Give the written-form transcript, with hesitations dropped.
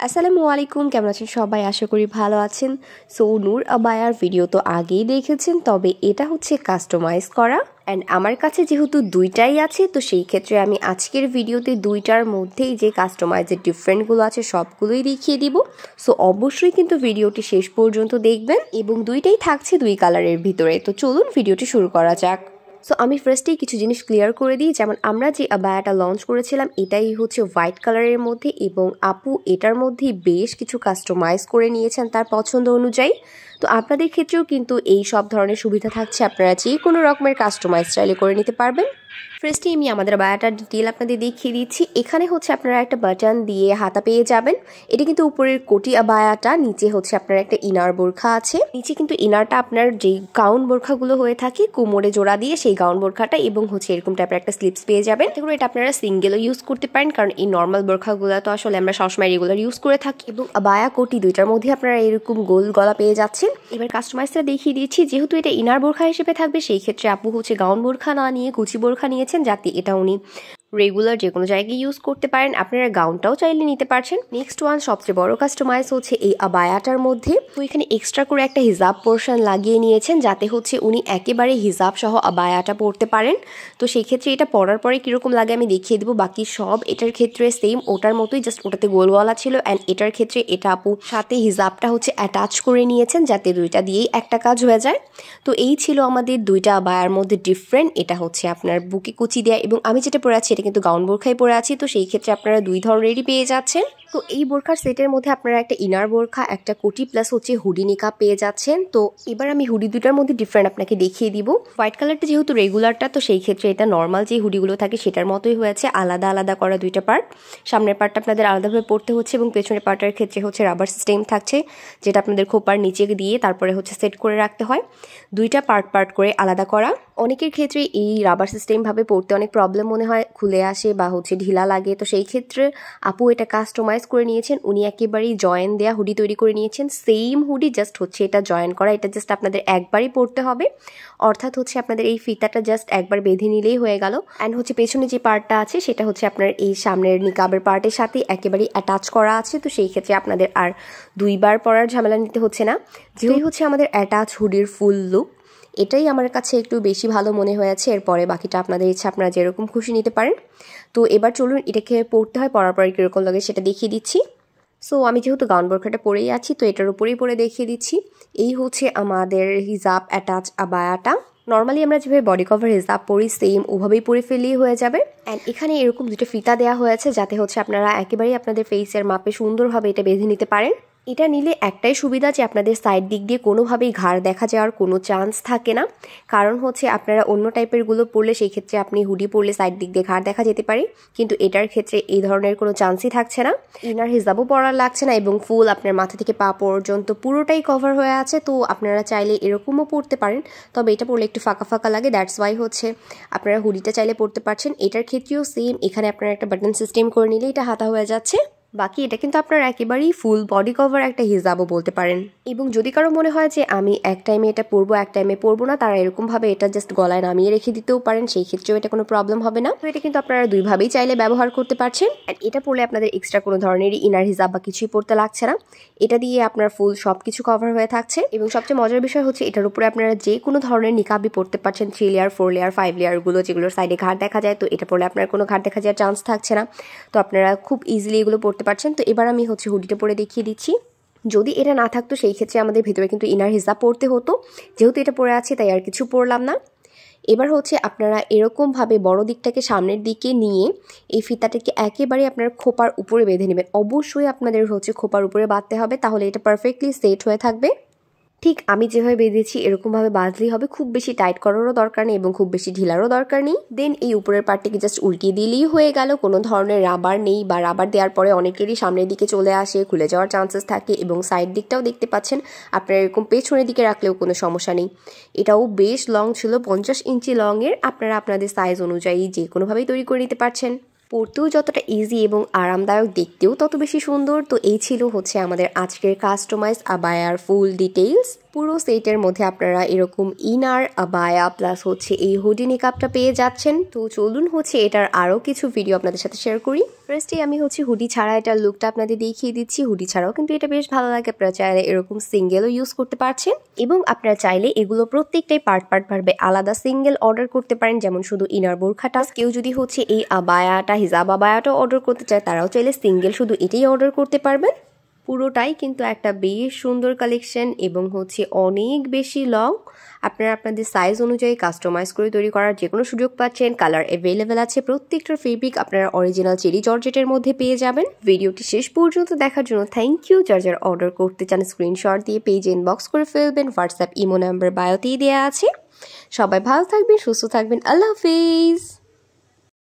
আসসালামু আলাইকুম, কেমন আছেন সবাই? আশা করি ভালো আছেন। সো নূর আবায়ার ভিডিও তো আগেই দেখেছেন, তবে এটা হচ্ছে কাস্টমাইজ করা। অ্যান্ড আমার কাছে যেহেতু দুইটাই আছে, তো সেই ক্ষেত্রে আমি আজকের ভিডিওতে দুইটার মধ্যেই যে কাস্টমাইজের ডিফারেন্টগুলো আছে সবগুলোই দেখিয়ে দিব। সো অবশ্যই কিন্তু ভিডিওটি শেষ পর্যন্ত দেখবেন, এবং দুইটাই থাকছে দুই কালারের ভিতরে। তো চলুন ভিডিওটি শুরু করা যাক। সো আমি ফার্স্টেই কিছু জিনিস ক্লিয়ার করে দিই। যেমন আমরা যে আবায়াটা লঞ্চ করেছিলাম এটাই হচ্ছে হোয়াইট কালারের মধ্যে, এবং আপু এটার মধ্যেই বেশ কিছু কাস্টমাইজ করে নিয়েছেন তার পছন্দ অনুযায়ী। তো আপনাদের ক্ষেত্রেও কিন্তু এই সব ধরনের সুবিধা থাকছে, আপনারা যে কোনো রকমের কাস্টমাইজ চাইলে করে নিতে পারবেন। ফার্স্টে আমি আমাদের আবায়াটার ডিটেল আপনাদের দেখিয়ে দিচ্ছি। এখানে হচ্ছে আপনারা একটা বাটন দিয়ে হাতা পেয়ে যাবেন। এটা কিন্তু উপরের কোটি আবায়াটা, নিচে হচ্ছে আপনার একটা ইনার বোরখা আছে। নিচে কিন্তু ইনারটা আপনার যে গাউন বোরখাগুলো হয়ে থাকে কোমরে জোড়া দিয়ে সেই গাউন বোরখাটা, এবং হচ্ছে এরকম টাইপের একটা স্লিপস পেয়ে যাবেন। এগুলো এটা আপনারা সিঙ্গেলও ইউজ করতে পারেন, কারণ এই নর্মাল বোরখাগুলো তো আসলে আমরা সবসময় রেগুলার ইউজ করে থাকি। এবং আবায়া কোটি দুইটার মধ্যে আপনারা এরকম গোল গলা পেয়ে যাচ্ছেন। এবার কাস্টমাইজটা দেখিয়ে দিচ্ছি। যেহেতু এটা ইনার বোরখা হিসেবে থাকবে, সেই ক্ষেত্রে আপু হচ্ছে গাউন বোরখা না নিয়ে কুচি বোরখা নিয়েছেন, যাতে এটা উনি রেগুলার যে কোনো জায়গায় ইউজ করতে পারেন। আপনারা গাউনটাও চাইলে নিতে পারছেন। নেক্সট ওয়ান, সবচেয়ে বড় কাস্টমাইজ হচ্ছে এই আবায়াটার মধ্যে। তো এখানে এক্সট্রা করে একটা হিজাব পোর্শন লাগিয়ে নিয়েছেন, যাতে হচ্ছে উনি একেবারে হিজাব সহ আবায়াটা পরতে পারেন। তো সেই ক্ষেত্রে এটা পরার পরে কীরকম লাগে আমি দেখিয়ে দেবো। বাকি সব এটার ক্ষেত্রে সেম ওটার মতোই, জাস্ট ওটাতে গোলওয়ালা ছিল। অ্যান্ড এটার ক্ষেত্রে এটা আপু সাথে হিজাবটা হচ্ছে অ্যাটাচ করে নিয়েছেন, যাতে দুইটা দিয়েই একটা কাজ হয়ে যায়। তো এই ছিল আমাদের দুইটা আবায়ার মধ্যে ডিফারেন্ট। এটা হচ্ছে আপনার বুকে কুচি দেয়া, এবং আমি যেটা পরে আছি এটা কিন্তু গাউন বোরখাই পরে আছি। তো সেই ক্ষেত্রে আপনারা দুই ধরনেরই পেয়ে যাচ্ছেন। তো এই বোরখার সেটের মধ্যে আপনারা একটা ইনার বোরখা, একটা কোটি প্লাস হচ্ছে হুডি নিকাব পেয়ে যাচ্ছেন। তো এবার আমি হুডি দুটার মধ্যে ডিফারেন্ট আপনাকে দেখিয়ে দিব। হোয়াইট কালারটা যেহেতু রেগুলারটা, তো সেই ক্ষেত্রে এটা নর্মাল যে হুডিগুলো থাকে সেটার মতোই হয়েছে, আলাদা আলাদা করা দুইটা পার্ট। সামনের পার্টটা আপনাদের আলাদাভাবে পড়তে হচ্ছে, এবং পেছনের পার্টের ক্ষেত্রে হচ্ছে রাবার সিস্টেম থাকছে, যেটা আপনাদের খোপার নিচে দিয়ে তারপরে হচ্ছে সেট করে রাখতে হয়। দুইটা পার্ট পার্ট করে আলাদা করা। অনেকের ক্ষেত্রে এই রাবার সিস্টেমভাবে পড়তে অনেক প্রবলেম মনে হয়, খুলে আসে বা হচ্ছে ঢিলা লাগে। তো সেই ক্ষেত্রে আপু এটা কাস্টমাইজ করে নিয়েছেন। উনি একেবারেই জয়েন দেয়া হুডি তৈরি করে নিয়েছেন। সেম হুডি, জাস্ট হচ্ছে এটা জয়েন করা। এটা জাস্ট আপনাদের একবারই পড়তে হবে, অর্থাৎ হচ্ছে আপনাদের এই ফিতাটা জাস্ট একবার বেঁধে নিলেই হয়ে গেল। অ্যান্ড হচ্ছে পেছনে যে পার্টটা আছে সেটা হচ্ছে আপনার এই সামনের নিকাবের পার্টের সাথে একেবারেই অ্যাটাচ করা আছে। তো সেই ক্ষেত্রে আপনাদের আর দুইবার পরার ঝামেলা নিতে হচ্ছে না, যেই হচ্ছে আমাদের অ্যাটাচ হুডির ফুল লুক। এটাই আমার কাছে একটু বেশি ভালো মনে হয়েছে। এরপরে বাকিটা আপনাদের ইচ্ছা, আপনারা যেরকম খুশি নিতে পারেন। তো এবার চলুন এটাকে পড়তে হয়, পরার পরে কীরকম লাগে সেটা দেখিয়ে দিচ্ছি। সো আমি যেহেতু গাউন বোরখাটা পরেই আছি, তো এটার উপরেই পরে দেখিয়ে দিচ্ছি। এই হচ্ছে আমাদের হিজাব অ্যাটাচ আবায়াটা। নর্মালি আমরা যেভাবে বডি কভার হিজাব পরি সেম ওভাবেই পরে ফেললেই হয়ে যাবে। অ্যান্ড এখানে এরকম দুটো ফিতা দেওয়া হয়েছে, যাতে হচ্ছে আপনারা একেবারেই আপনাদের ফেসের মাপে সুন্দরভাবে এটা বেঁধে নিতে পারেন। এটা নিলে একটাই সুবিধা যে আপনাদের সাইড দিক দিয়ে কোনোভাবেই ঘাড় দেখা যাওয়ার কোনো চান্স থাকে না। কারণ হচ্ছে আপনারা অন্য টাইপেরগুলো পরলে সেই ক্ষেত্রে আপনি হুডি পরলে সাইড দিক দিয়ে ঘাড় দেখা যেতে পারে, কিন্তু এটার ক্ষেত্রে এই ধরনের কোনো চান্সই থাকছে না। ইনার হিজাবও পরার লাগছে না, এবং ফুল আপনার মাথা থেকে পা পর্যন্ত পুরোটাই কভার হয়ে আছে। তো আপনারা চাইলে এরকমও পরতে পারেন, তবে এটা পরলে একটু ফাঁকা ফাঁকা লাগে। দ্যাটস ওয়াই হচ্ছে আপনারা হুডিটা চাইলে পরতে পারছেন। এটার ক্ষেত্রেও সেম, এখানে আপনারা একটা বাটন সিস্টেম করে নিলে এটা হাতা হয়ে যাচ্ছে। বাকি এটা কিন্তু আপনারা একেবারেই ফুল বডি কভার একটা হিজাবও বলতে পারেন। এবং যদি কারো মনে হয় যে আমি এক টাইমে এটা পরবো এক টাইমে পরবো না, তারা এরকমভাবে এটা জাস্ট গলায় নামিয়ে রেখে দিতেও পারেন, সেই ক্ষেত্রেও এটা কোনো প্রবলেম হবে না। তো এটা কিন্তু আপনারা দুইভাবেই চাইলে ব্যবহার করতে পারছেন। অ্যান্ড এটা পরলে আপনাদের এক্সট্রা কোনো ধরনেরই ইনার হিজাব বা কিছুই পরতে লাগছে না। এটা দিয়ে আপনার ফুল সব কিছু কভার হয়ে থাকছে। এবং সবচেয়ে মজার বিষয় হচ্ছে এটার উপরে আপনারা যে কোনো ধরনের নিকাবই পরতে পারছেন, 3 লেয়ার 4 লেয়ার 5 লেয়ারগুলো, যেগুলোর সাইডে ঘাড় দেখা যায়। তো এটা পরলে আপনার কোনো ঘাড় দেখা যাওয়ার চান্স থাকছে না। তো আপনারা খুব ইজিলি এগুলো পরতে পারছেন। তো এবার আমি হচ্ছে হুডিটা পরে দেখিয়ে দিচ্ছি। যদি এটা না থাকতো সেই ক্ষেত্রে আমাদের ভেতরে কিন্তু ইনার হিজাব পরতে হতো, যেহেতু এটা পরে আছে তাই আর কিছু পরলাম না। এবার হচ্ছে আপনারা এরকমভাবে বড় দিকটাকে সামনের দিকে নিয়ে এই ফিতাটাকে একেবারে আপনার খোপার উপরে বেঁধে নেবেন। অবশ্যই আপনাদের হচ্ছে খোপার উপরে বাঁধতে হবে, তাহলে এটা পারফেক্টলি সেট হয়ে থাকবে। ঠিক আমি যেভাবে বেঁধেছি এরকমভাবে বাঁধলেই হবে, খুব বেশি টাইট করারও দরকার নেই এবং খুব বেশি ঢিলারও দরকার নেই। দেন এই উপরের পার্টটিকে জাস্ট উল্টিয়ে দিলেই হয়ে গেল। কোনো ধরনের রাবার নেই, বা রাবার দেওয়ার পরে অনেকেরই সামনের দিকে চলে আসে, খুলে যাওয়ার চান্সেস থাকে। এবং সাইড দিকটাও দেখতে পাচ্ছেন আপনারা এরকম পেছনের দিকে রাখলেও কোনো সমস্যা নেই। এটাও বেশ লং ছিল, 50 ইঞ্চি লংয়ের। আপনারা আপনাদের সাইজ অনুযায়ী যে কোনোভাবেই তৈরি করে নিতে পারছেন। পরতেও যতটা ইজি এবং আরামদায়ক, দেখতেও তত বেশি সুন্দর। তো এই ছিল হচ্ছে আমাদের আজকের কাস্টমাইজ আবায়ার ফুল ডিটেইলস। পুরো সেটের মধ্যে আপনারা এরকম ইনার আবায়া প্লাস হচ্ছে এই হুডি নিকাবটা পেয়ে যাচ্ছেন। তো চলুন হচ্ছে এটার আরও কিছু ভিডিও আপনাদের সাথে শেয়ার করি। ফার্স্টে আমি হচ্ছে হুডি ছাড়া এটার লুকটা আপনাদের দেখিয়ে দিচ্ছি। হুডি ছাড়াও কিন্তু এটা বেশ ভালো লাগে, আপনারা চাইলে এরকম সিঙ্গেলও ইউজ করতে পারছেন এবং আপনারা চাইলে এগুলো প্রত্যেকটাই পার্ট ভাবে আলাদা সিঙ্গেল অর্ডার করতে পারেন, যেমন শুধু ইনার বোরখাটা। কেউ যদি হচ্ছে এই আবায়াটা হিজাব আবায়াটা অর্ডার করতে চায় তারাও চাইলে সিঙ্গেল শুধু এটাই অর্ডার করতে পারবেন। পুরোটাই কিন্তু একটা বেশ সুন্দর কালেকশন এবং হচ্ছে অনেক বেশি লং। আপনারা আপনাদের সাইজ অনুযায়ী কাস্টমাইজ করে তৈরি করার যে কোনো সুযোগ পাচ্ছেন। কালার অ্যাভেলেবেল আছে। প্রত্যেকটার ফেব্রিক আপনারা অরিজিনাল চেরি জর্জেটের মধ্যে পেয়ে যাবেন। ভিডিওটি শেষ পর্যন্ত দেখার জন্য থ্যাংক ইউ। যার যার অর্ডার করতে চান স্ক্রিনশট দিয়ে পেজে ইনবক্স করে ফেলবেন। হোয়াটসঅ্যাপ ইমো নাম্বার বায়োতেই দেওয়া আছে। সবাই ভালো থাকবেন, সুস্থ থাকবেন। আল্লাহ হাফিজ।